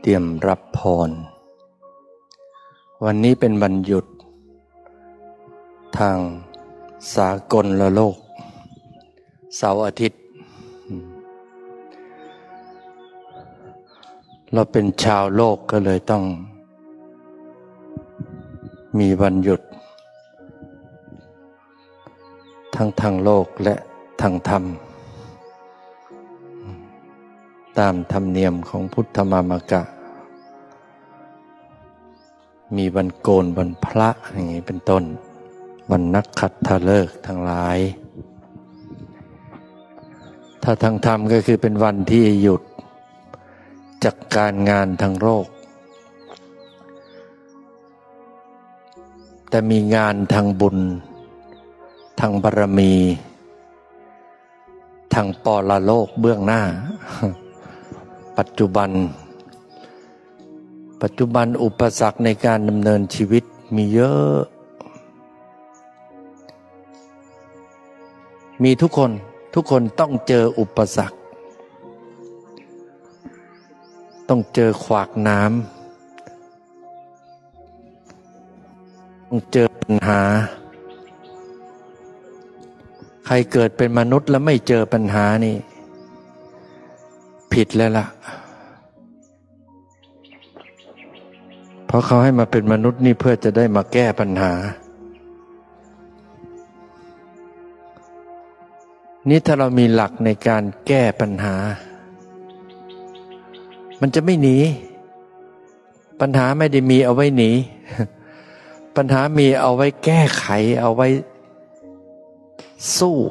ตรียมรับพรวันนี้เป็นวันหยุดทางสากลโลกเสาร์อาทิตย์เราเป็นชาวโลกก็เลยต้องมีวันหยุดทั้งทางโลกและทางธรรมตามธรรมเนียมของพุทธมามกะมีวันโกนวันพระอย่างนี้เป็นต้นวันนักขัตฤกษ์ทั้งหลายถ้าทางธรรมก็คือเป็นวันที่หยุดจากการงานทางโลกแต่มีงานทางบุญทางบารมีทางปรโลกเบื้องหน้าปัจจุบันอุปสรรคในการดำเนินชีวิตมีเยอะมีทุกคนต้องเจออุปสรรคต้องเจอขวากน้ำต้องเจอปัญหาใครเกิดเป็นมนุษย์แล้วไม่เจอปัญหานี่ผิดแล้วล่ะเพราะเขาให้มาเป็นมนุษย์นี่เพื่อจะได้มาแก้ปัญหานี่ถ้าเรามีหลักในการแก้ปัญหามันจะไม่หนีปัญหาไม่ได้มีเอาไว้หนีปัญหามีเอาไว้แก้ไขเอาไว้สู้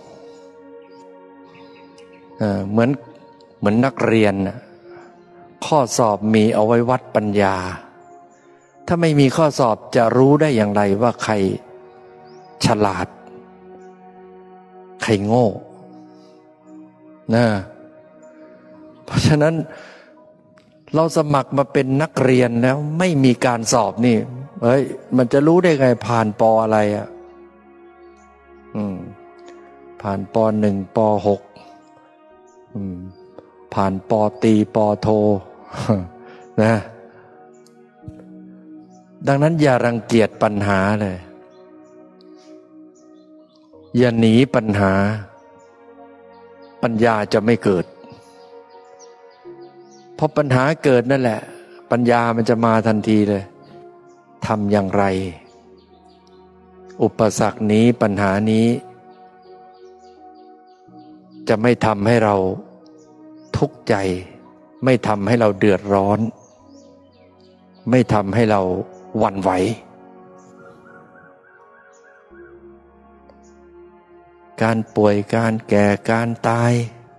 เหมือนนักเรียนข้อสอบมีเอาไว้วัดปัญญาถ้าไม่มีข้อสอบจะรู้ได้อย่างไรว่าใครฉลาดใครโง่นะเพราะฉะนั้นเราสมัครมาเป็นนักเรียนแล้วไม่มีการสอบนี่มันจะรู้ได้ไงผ่านป.อะไรผ่านป.1 ป.6ผ่านป.ตรีป.โทนะดังนั้นอย่ารังเกียจปัญหาเลยอย่าหนีปัญหาปัญญาจะไม่เกิดเพราะปัญหาเกิดนั่นแหละปัญญามันจะมาทันทีเลยทำอย่างไรอุปสรรคนี้ปัญหานี้จะไม่ทำให้เราทุกข์ใจไม่ทำให้เราเดือดร้อนไม่ทำให้เราหวั่นไหวการป่วยการแก่การตาย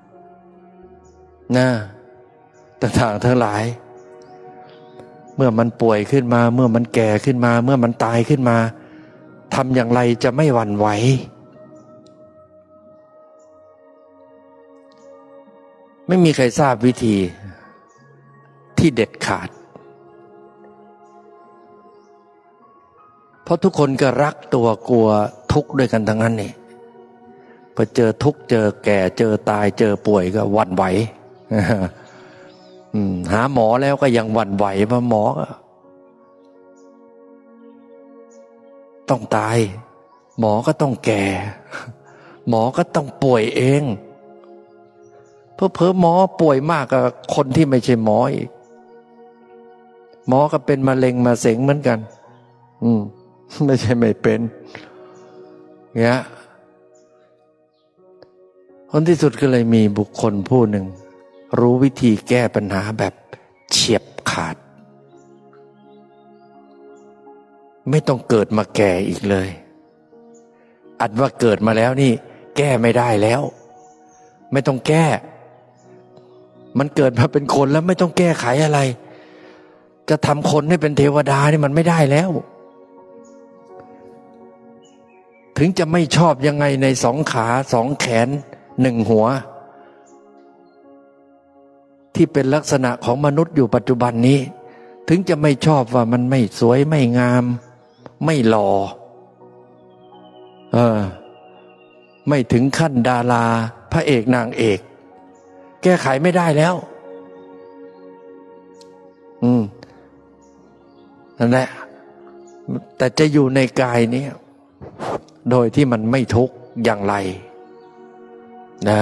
ต่างๆทั้งหลายเมื่อมันป่วยขึ้นมาเมื่อมันแก่ขึ้นมาเมื่อมันตายขึ้นมาทำอย่างไรจะไม่หวั่นไหวไม่มีใครทราบวิธีที่เด็ดขาดเพราะทุกคนก็รักตัวกลัวทุกข์ด้วยกันทั้งนั้นนี่พอเจอทุกข์เจอแก่เจอตายเจอป่วยก็หวั่นไหวหาหมอแล้วก็ยังหวั่นไหวเพราะหมอก็ต้องตายหมอก็ต้องแก่หมอก็ต้องป่วยเองเผลอๆหมอป่วยมากกว่าคนที่ไม่ใช่หมออีกหมอก็เป็นมะเร็งมาเสงเหมือนกันไม่ใช่ไม่เป็นเนี่ยคนที่สุดก็เลยมีบุคคลผู้หนึ่งรู้วิธีแก้ปัญหาแบบเฉียบขาดไม่ต้องเกิดมาแก่อีกเลยอันว่าเกิดมาแล้วนี่แก้ไม่ได้แล้วไม่ต้องแก้มันเกิดมาเป็นคนแล้วไม่ต้องแก้ไขอะไรจะทำคนให้เป็นเทวดานี่มันไม่ได้แล้วถึงจะไม่ชอบยังไงใน2 ขา2 แขน1 หัวที่เป็นลักษณะของมนุษย์อยู่ปัจจุบันนี้ถึงจะไม่ชอบว่ามันไม่สวยไม่งามไม่หล่อไม่ถึงขั้นดาราพระเอกนางเอกแก้ไขไม่ได้แล้วนั่นแหละแต่จะอยู่ในกายนี้โดยที่มันไม่ทุกข์อย่างไรนะ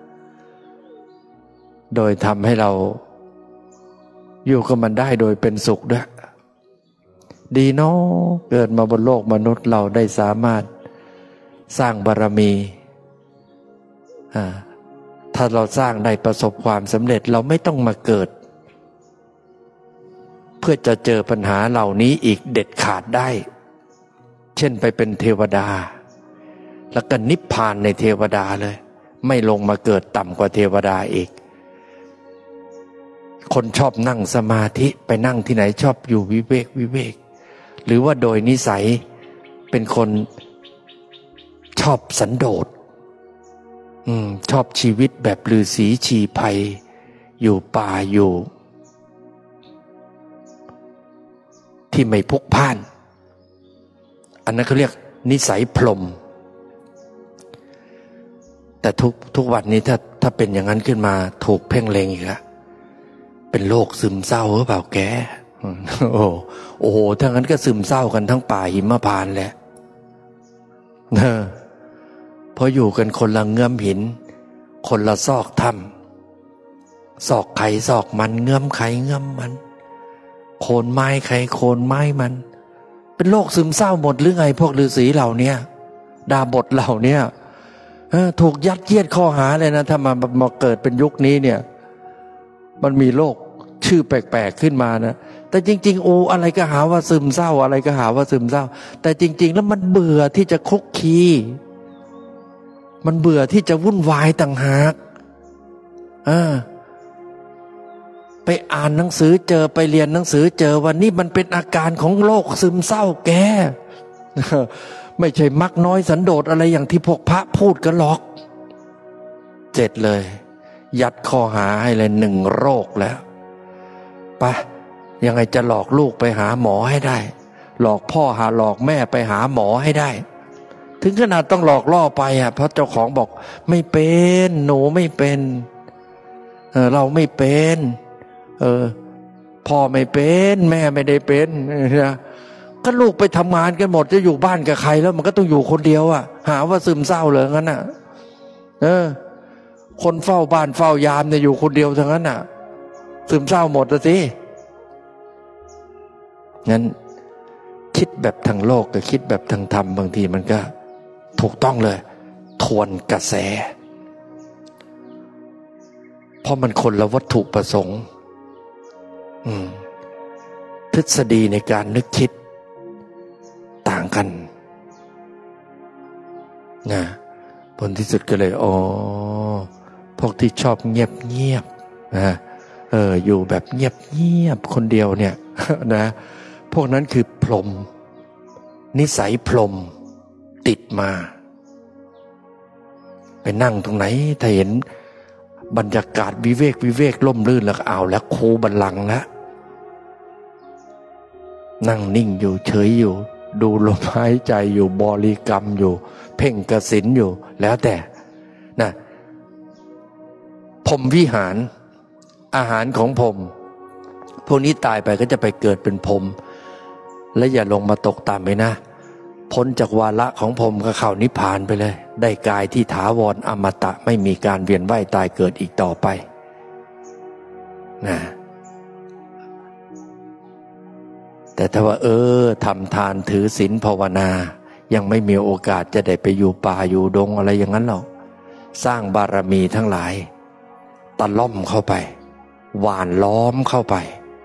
โดยทำให้เราอยู่กับมันได้โดยเป็นสุขด้วยดีเนาะเกิดมาบนโลกมนุษย์เราได้สามารถสร้างบารมีถ้าเราสร้างได้ประสบความสำเร็จเราไม่ต้องมาเกิดเพื่อจะเจอปัญหาเหล่านี้อีกเด็ดขาดได้เช่นไปเป็นเทวดาแล้วก็นิพพานในเทวดาเลยไม่ลงมาเกิดต่ำกว่าเทวดาอีกคนชอบนั่งสมาธิไปนั่งที่ไหนชอบอยู่วิเวกหรือว่าโดยนิสัยเป็นคนชอบสันโดษชอบชีวิตแบบฤาษีชีไพรอยู่ป่าอยู่ที่ไม่พลุกพล่านอันนั้นเขาเรียกนิสัยพรหมแต่ทุกวันนี้ถ้าเป็นอย่างนั้นขึ้นมาถูกเพ่งเล็งอีกแล้วเป็นโรคซึมเศร้าหรือเปล่าแกโอ้โหถ้างั้นก็ซึมเศร้ากันทั้งป่าหิมพานต์แหละเพราะอยู่กันคนละเงื้อมหินคนละซอกถ้ำซอกไข่ซอกมันเงื้อมไข่เงื้อมมันโคนไม้ไข่โคนไม้มันเป็นโรคซึมเศร้าหมดหรือไงพวกฤาษีเหล่านี้ดาบทเหล่านี้ถูกยัดเยียดข้อหาเลยนะถ้ามาเกิดเป็นยุคนี้เนี่ยมันมีโรคชื่อแปลกๆขึ้นมานะแต่จริงๆอะไรก็หาว่าซึมเศร้าอะไรก็หาว่าซึมเศร้าแต่จริงๆแล้วมันเบื่อที่จะคลุกคลีมันเบื่อที่จะวุ่นวายต่างหากไปอ่านหนังสือเจอไปเรียนหนังสือเจอวันนี้มันเป็นอาการของโรคซึมเศร้าแก ไม่ใช่มักน้อยสันโดษอะไรอย่างที่พวกพระพูดกันหรอกเจ็ดเลยยัดข้อหาให้เลย1 โรคแล้วไปยังไงจะหลอกลูกไปหาหมอให้ได้หลอกพ่อหลอกแม่ไปหาหมอให้ได้ถึงขนาดต้องหลอกล่อไปเพราะเจ้าของบอกไม่เป็นหนูไม่เป็นเราไม่เป็นพ่อไม่เป็นแม่ไม่ได้เป็นนะก็ลูกไปทำงานกันหมดจะอยู่บ้านกับใครแล้วมันก็ต้องอยู่คนเดียวหาว่าซึมเศร้าเลยงั้นคนเฝ้าบ้านเฝ้ายามเนี่ยอยู่คนเดียวทั้งนั้นซึมเศร้าหมดสิงั้นคิดแบบทางโลกกับคิดแบบทางธรรมบางทีมันก็ถูกต้องเลยทวนกระแสเพราะมันคนละวัตถุประสงค์ทฤษฎีในการนึกคิดต่างกันนะผลที่สุดก็เลยพวกที่ชอบเงียบนะอยู่แบบเงียบคนเดียวเนี่ยนะพวกนั้นคือพรหมนิสัยพรหมติดมาไปนั่งตรงไหนถ้าเห็นบรรยากาศวิเวกร่มรื่นแล้วเอาแล้วคูบัลลังก์แล้วนั่งนิ่งอยู่เฉยอยู่ดูลมหายใจอยู่บริกรรมอยู่เพ่งกสิณอยู่แล้วแต่นะพรหมวิหารอาหารของพรหมพวกนี้ตายไปก็จะไปเกิดเป็นพรหมและอย่าลงมาตกต่ำไปนะพ้นจากวาระของพรหมก็เข้านิพพานไปเลยได้กายที่ถาวรอมตะไม่มีการเวียนว่ายตายเกิดอีกต่อไปนะแต่ถ้าว่าทำทานถือศีลภาวนายังไม่มีโอกาสจะได้ไปอยู่ป่าอยู่ดงอะไรอย่างนั้นหรอกสร้างบารมีทั้งหลายตะล่อมเข้าไปหว่านล้อมเข้าไป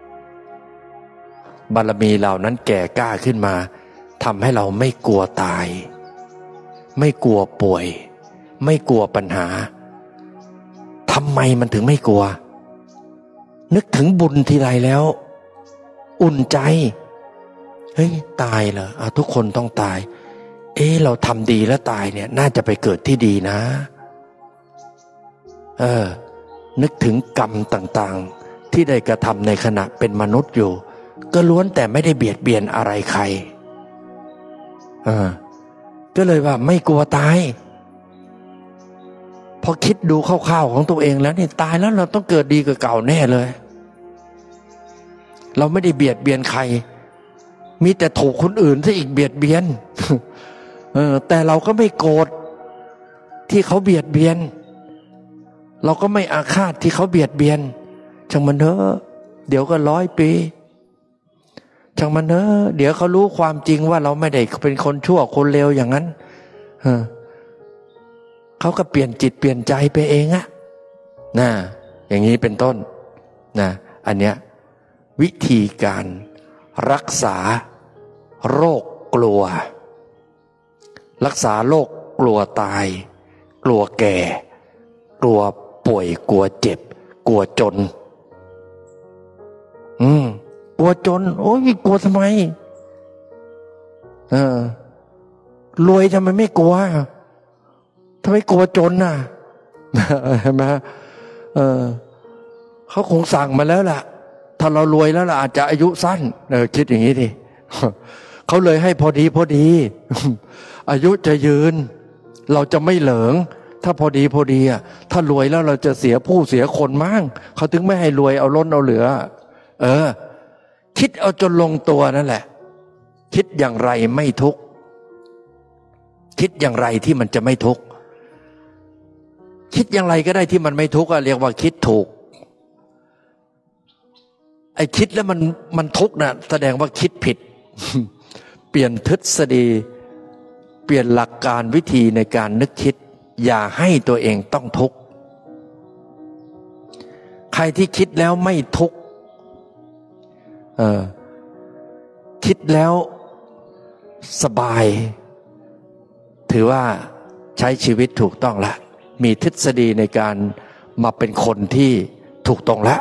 บารมีเหล่านั้นแก่กล้าขึ้นมาทำให้เราไม่กลัวตายไม่กลัวป่วยไม่กลัวปัญหาทำไมมันถึงไม่กลัวนึกถึงบุญทีไรแล้วอุ่นใจเฮ้ยตายเหรอทุกคนต้องตายเราทำดีแล้วตายเนี่ยน่าจะไปเกิดที่ดีนะนึกถึงกรรมต่างๆที่ได้กระทำในขณะเป็นมนุษย์อยู่ก็ล้วนแต่ไม่ได้เบียดเบียนอะไรใครก็เลยว่าไม่กลัวตายพอคิดดูคร่าวๆของตัวเองแล้วนี่ตายแล้วเราต้องเกิดดีกว่าเก่าแน่เลยเราไม่ได้เบียดเบียนใครมีแต่ถูกคนอื่นซะอีกเบียดเบียน แต่เราก็ไม่โกรธที่เขาเบียดเบียนเราก็ไม่อาฆาตที่เขาเบียดเบียนช่างมันเถอะเดี๋ยวก็100 ปีช่างมันเถอะเดี๋ยวเขารู้ความจริงว่าเราไม่ได้เป็นคนชั่วคนเลวอย่างนั้นเขาก็เปลี่ยนจิตเปลี่ยนใจไปเองอะนะอย่างนี้เป็นต้นนะอันเนี้ยวิธีการรักษาโรคกลัวรักษาโรคกลัวตายกลัวแก่กลัวป่วยกลัวเจ็บกลัวจนกลัวจนโอ้ยกลัวทำไมรวยทำไมไม่กลัวทำไมกลัวจนน่ะใช่ไหมเขาคงสั่งมาแล้วล่ะถ้าเรารวยแล้วล่ะอาจจะอายุสั้นคิดอย่างนี้ดิเขาเลยให้พอดีอายุจะยืนเราจะไม่เหลิงถ้าพอดีอ่ะถ้ารวยแล้วเราจะเสียผู้เสียคนมั่งเขาถึงไม่ให้รวยเอาล้นเอาเหลือคิดเอาจนลงตัวนั่นแหละคิดอย่างไรไม่ทุกข์คิดอย่างไรที่มันจะไม่ทุกข์คิดอย่างไรก็ได้ที่มันไม่ทุกข์เรียกว่าคิดถูกไอ้คิดแล้วมันทุกข์นะแสดงว่าคิดผิด เปลี่ยนทฤษฎีเปลี่ยนหลักการวิธีในการนึกคิดอย่าให้ตัวเองต้องทุกข์ใครที่คิดแล้วไม่ทุกข์คิดแล้วสบายถือว่าใช้ชีวิตถูกต้องละมีทฤษฎีในการมาเป็นคนที่ถูกต้องละ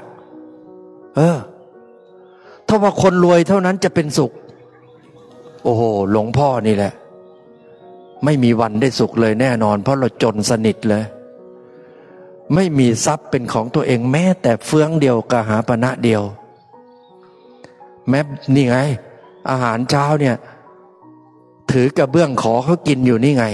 ถ้าว่าคนรวยเท่านั้นจะเป็นสุขโอ้โหหลวงพ่อนี่แหละไม่มีวันได้สุขเลยแน่นอนเพราะเราจนสนิทเลยไม่มีทรัพย์เป็นของตัวเองแม้แต่เฟืองเดียวกหาปณะเดียวแม้นี่ไงอาหารเช้าเนี่ยถือกระเบื้องขอเขากินอยู่นี่ไง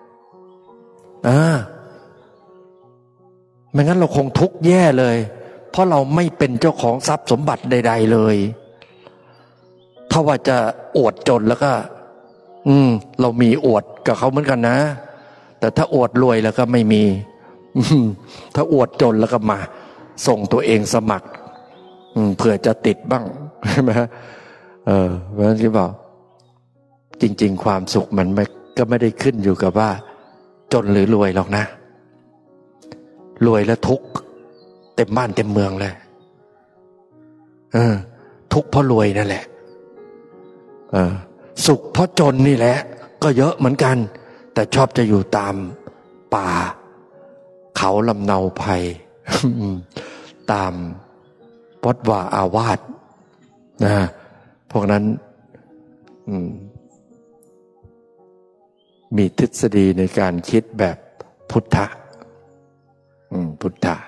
ไม่งั้นเราคงทุกข์แย่เลยเพราะเราไม่เป็นเจ้าของทรัพย์สมบัติใดๆเลยถ้าว่าจะอวดจนแล้วก็เรามีอวดกับเขาเหมือนกันนะแต่ถ้าอวดรวยแล้วก็ไม่มีถ้าอวดจนแล้วก็มาส่งตัวเองสมัครเผื่อจะติดบ้างใช่ไหมเพราะฉะนั้นที่บอกจริงๆความสุขมันก็ไม่ได้ขึ้นอยู่กับว่าจนหรือรวยหรอกนะรวยแล้วทุกข์เต็มบ้านเต็มเมืองเลยทุกข์เพราะรวยนั่นแหละสุขเพราะจนนี่แหละก็เยอะเหมือนกันแต่ชอบจะอยู่ตามป่าเขาลำเนาไพร ตามวัดวาอาวาสนะพวกนั้นมีทฤษฎีในการคิดแบบพุทธะพุทธะ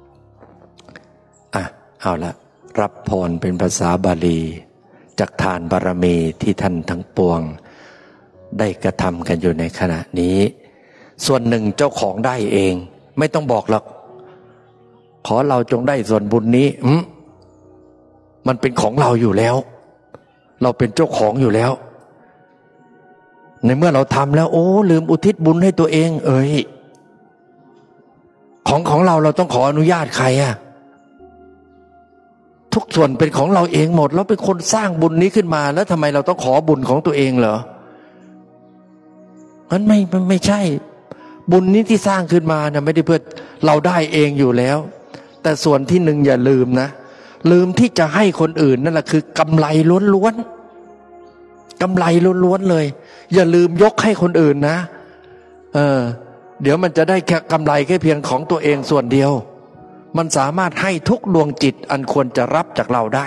เอาละรับพรเป็นภาษาบาลีจากทานบารมีที่ท่านทั้งปวงได้กระทำกันอยู่ในขณะนี้ส่วนหนึ่งเจ้าของได้เองไม่ต้องบอกหรอกขอเราจงได้ส่วนบุญนี้มันเป็นของเราอยู่แล้วเราเป็นเจ้าของอยู่แล้วในเมื่อเราทำแล้วโอ้ลืมอุทิศบุญให้ตัวเองของเราต้องขออนุญาตใครทุกส่วนเป็นของเราเองหมดเราเป็นคนสร้างบุญนี้ขึ้นมาแล้วทำไมเราต้องขอบุญของตัวเองเหรอมันไม่ใช่บุญนี้ที่สร้างขึ้นมานะไม่ได้เพื่อเราได้เองอยู่แล้วแต่ส่วนที่หนึ่งอย่าลืมนะลืมที่จะให้คนอื่นนั่นแหละคือกำไรล้วนๆกำไรล้วนๆเลยอย่าลืมยกให้คนอื่นนะเดี๋ยวมันจะได้แค่กำไรแค่เพียงของตัวเองส่วนเดียวมันสามารถให้ทุกดวงจิตอันควรจะรับจากเราได้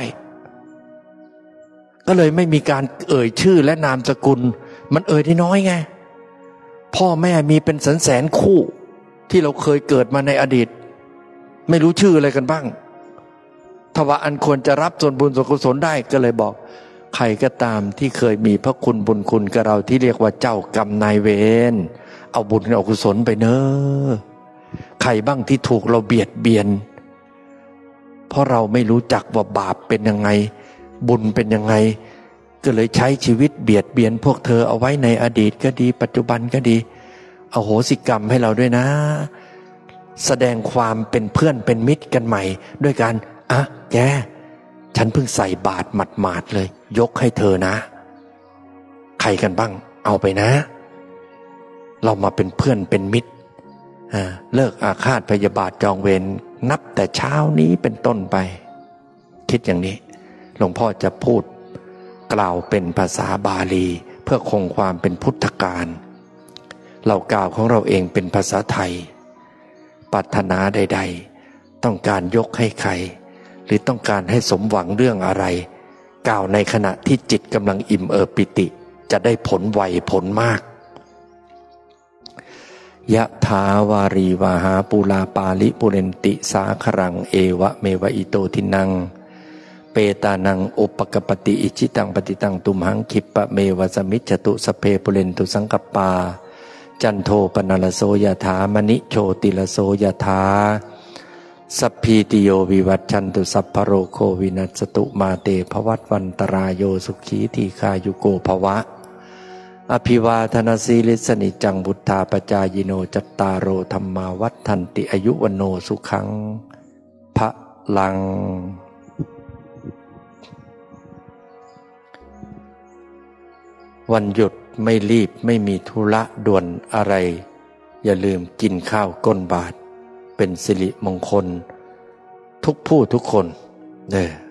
ก็เลยไม่มีการเอ่ยชื่อและนามสกุลมันเอ่ยได้น้อยไงพ่อแม่มีเป็นแสนคู่ที่เราเคยเกิดมาในอดีตไม่รู้ชื่ออะไรกันบ้างถ้าว่าอันควรจะรับส่วนบุญส่วนกุศลได้ก็เลยบอกใครก็ตามที่เคยมีพระคุณบุญคุณกับเราที่เรียกว่าเจ้ากรรมนายเวรเอาบุญเอากุศลไปเนอะใครบ้างที่ถูกเราเบียดเบียนเพราะเราไม่รู้จักว่าบาปเป็นยังไงบุญเป็นยังไงก็เลยใช้ชีวิตเบียดเบียนพวกเธอเอาไว้ในอดีตก็ดีปัจจุบันก็ดีอโหสิกรรมให้เราด้วยนะแสดงความเป็นเพื่อนเป็นมิตรกันใหม่ด้วยการแกฉันเพิ่งใส่บาตรหมาดๆเลยยกให้เธอนะใครกันบ้างเอาไปนะเรามาเป็นเพื่อนเป็นมิตรเลิกอาฆาตพยาบาทจองเวรนับแต่เช้านี้เป็นต้นไปคิดอย่างนี้หลวงพ่อจะพูดกล่าวเป็นภาษาบาลีเพื่อคงความเป็นพุทธกาลเรากล่าวของเราเองเป็นภาษาไทยปรารถนาใดๆต้องการยกให้ใครหรือต้องการให้สมหวังเรื่องอะไรกล่าวในขณะที่จิตกำลังอิ่มเอิบปิติจะได้ผลไวผลมากยะถาวารีวาหาปูลาปาลิปุเรนติสาครังเอวะเมวะอิโตทินังเปตานังอุปกปติอิจิตังปฏิตังตุมหังคิปะเมวะสมิจจตุสเพปุเรนตุสังกัปปาจันโทปนลโสยถามณิโชติลโสยถาสัพพีติโยวิวัชชันตุสัพพโรโควินัสตุมาเตภวัตวันตรายโยสุขีทีคายุโกภวะอภิวาทนาสีลิสนิจังบุทธาปจายโนจัตตารโอธรรมาวัฏทันติอายุวโนสุขังพะลังวันหยุดไม่รีบไม่มีธุระด่วนอะไรอย่าลืมกินข้าวก้นบาตรเป็นสิริมงคลทุกผู้ทุกคนเด้อ